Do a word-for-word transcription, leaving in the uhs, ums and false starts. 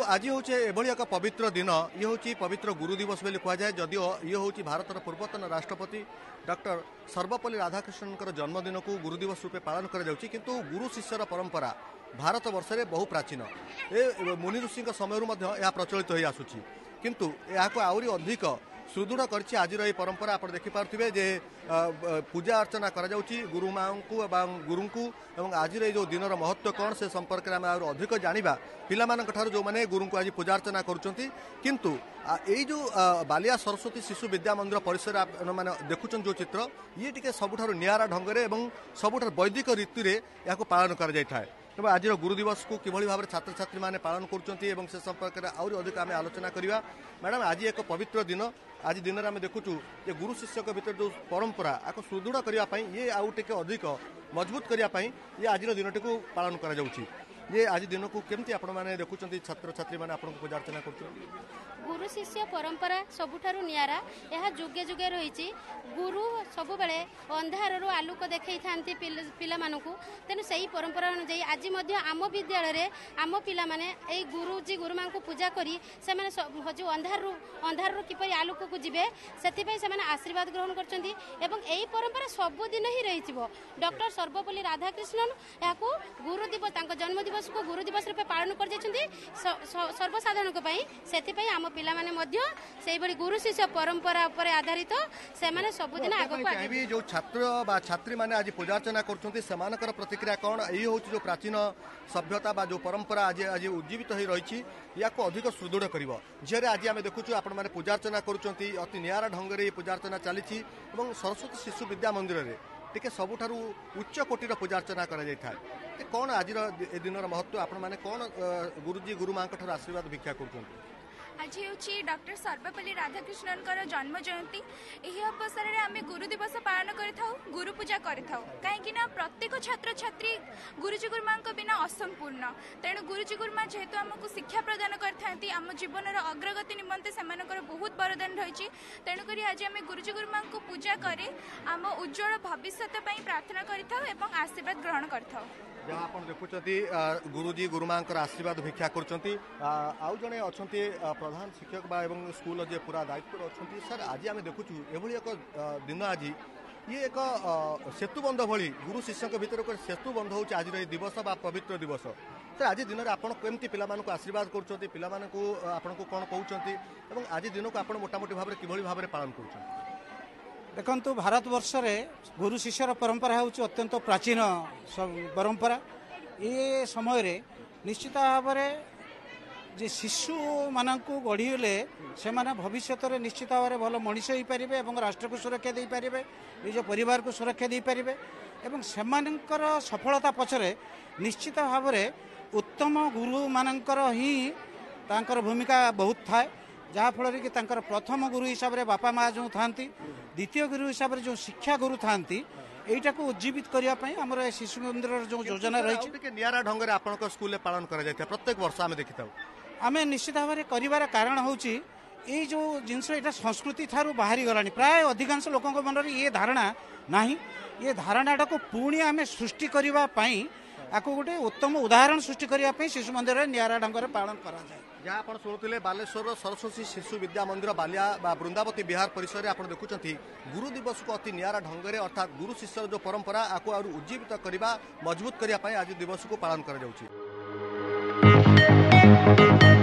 आज हूँ एभली एक पवित्र दिन ये हूँ पवित्र गुरु दिवस बोली कहुए जदिओ ये हूँ भारतर पूर्वतन राष्ट्रपति डॉक्टर सर्वपल्ली राधाकृष्णन जन्मदिन को गुरु दिवस रूपे पालन किंतु गुरु शिष्यर परंपरा भारत वर्ष में बहु प्राचीन ए मुनि ऋषि समय प्रचलित हो आसूची किंतु यहाँ आहरी अधिक सुदृढ़ कर आज परंपरा आप देखिपे जे पूजा अर्चना कर गुरु माँ को गुरु को आज जो दिन महत्व कौन से संपर्क में अधिक जाना पिला जो मैंने गुरु को आज पूजा अर्चना करुँच किंतु यही जो बालिया सरस्वती शिशु विद्या मंदिर परिसर मैंने देखुं जो चित्र ये टी सबुठ निरा ढंग से सबुठ वैदिक रीति या पालन कर तेज आज गुरु दिवस को किभली भाव छात्र छात्री मैंने पालन कर संपर्क में आहरी अधिक आम आलोचना करवा मैडम आज एक पवित्र दिन आज दिन में आम देखुँ जे गुरु शिष्य भर जो परंपरा आपको सुदृढ़ करने ये आउ टे अधिक मजबूत करने ये आज दिन टी पालन कर ये आज दिन को केमती आपण माने देखुचंती छात्र छात्री माने आपन पूजा अर्चना करछन गुरु शिष्य परंपरा सबुठारु नियारा यह जुगे जुगे रही गुरु सबु बेले अंधार रो आलोक देखै थांती पिला मानकु तेनु सही परंपरा अनुसार आज मध्य आम विद्यालय रे आम पिला माने ए गुरुजी गुरु मां को पूजा करी से माने जो अंधार रो अंधार रो किपरि आलोक को जिवे सेति पई से माने आशीर्वाद ग्रहण करचंती एवं एई परंपरा सब दिन ही रहिथिबो डॉक्टर सर्वपल्ली राधाकृष्णन याको गुरु दिवस तांको जन्म दिवस को गुरु दिवस रूपे पालन कर सर्वसाधारण से आम पिला माने मध्य से बड़ी गुरु शिष्य परंपरा उपर आधारित से माने सबुदिन आगे जो छात्र बा छात्री माने आज पूजा अर्चना करछंती समानकर प्रतिक्रिया कौन यही हूँ जो प्राचीन सभ्यता बा जो परंपरा आज आज उज्जीवित हो रही या अधिक सुदृढ़ कर झील आज आम देखुचु आपण मैंने पूजा अर्चना करुँच अति निरा ढंग से पूजा अर्चना चली सरस्वती शिशु विद्या मंदिर में टे सबुठारु उच्च कोटीर पूजा अर्चना कर कौन आज दिन महत्व आपण मैंने कौन गुरुजी गुरु माँ आशीर्वाद भिक्षा कर आज हूँ डॉक्टर सर्वपल्ली राधाकृष्णन जन्म जयंती यही अवसर में आम गुरु दिवस पालन कर गुरु पूजा कर कहीं प्रत्येक छात्र छात्री गुरुजी गुरुमा बिना असंपूर्ण तेणु गुरुजी गुरुमा जेहेतु आमको शिक्षा प्रदान करते आम जीवन अग्रगति निमंते से बहुत बरदान रही तेणुक आज आम गुरुजी गुरुमा को पूजा कर आम उज्जवल भविष्य प्रार्थना कर आशीर्वाद ग्रहण कर जहाँ आप देखुं गुरुजी गुरुमा आशीर्वाद भिक्षा कर आउ जड़े अच्छा प्रधान शिक्षक बा एवं स्कूल जे पूरा दायित्व अच्छा सर आज आम देखुँ एभली एक दिन आज ये एक सेतुबंध भली गुरु शिष्य भितर एक सेतुबंध हो आज दिवस बा पवित्र दिवस सर आज दिन में आप केमती पिला आशीर्वाद कर पिला आपन को कौन कहते आज दिन को आप मोटामोटी भाव कि भाव में पालन कर देखु भारत वर्ष गुरु शिष्यर परंपरा हूँ अत्यंत प्राचीन परंपरा ये समय रे निश्चित भाव जे शिशु मानू गढ़ीले से भविष्य में निश्चित भाव में भल मनीष हो पारे और राष्ट्र को सुरक्षा दे पारे निज परिवार को सुरक्षा दे पारे और सेमानंकर सफलता पछरे निश्चित भाव में उत्तम गुरु मानकर ही तांकर भूमिका बहुत थाए जहाँफल कि तांकर प्रथम गुरु हिसाब से बापा माँ जो था द्वितीय गुरु हिसाब से जो शिक्षा गुरु था यहीटा को उज्जीवित करने आम शिशु मंदिर जो योजना रही निरा ढंग से आप स्कूल पालन कर प्रत्येक वर्ष आम देखी था आम निश्चित भाव में कर कारण हूँ ये जो जिनस यहाँ संस्कृति ठारू बाहरी गलानी प्राय अधिकांश लोक मन ये धारणा ना ये धारणाटा को पुणी आम सृष्टि करने आपको गोटे उत्तम उदाहरण सृष्टि करने शिशु मंदिर निरा ढंग से पालन कराए जहाँ आप शुणुते बालेश्वर सरस्वती शिशु विद्या मंदिर बालिया वृंदावती विहार परिसर में आप देखुं गुरु दिवस को अति निरा ढंग से अर्थात गुरु शिष्यर जो परंपरा आपको और उज्जीवित करने मजबूत करने आज दिवस को पालन कर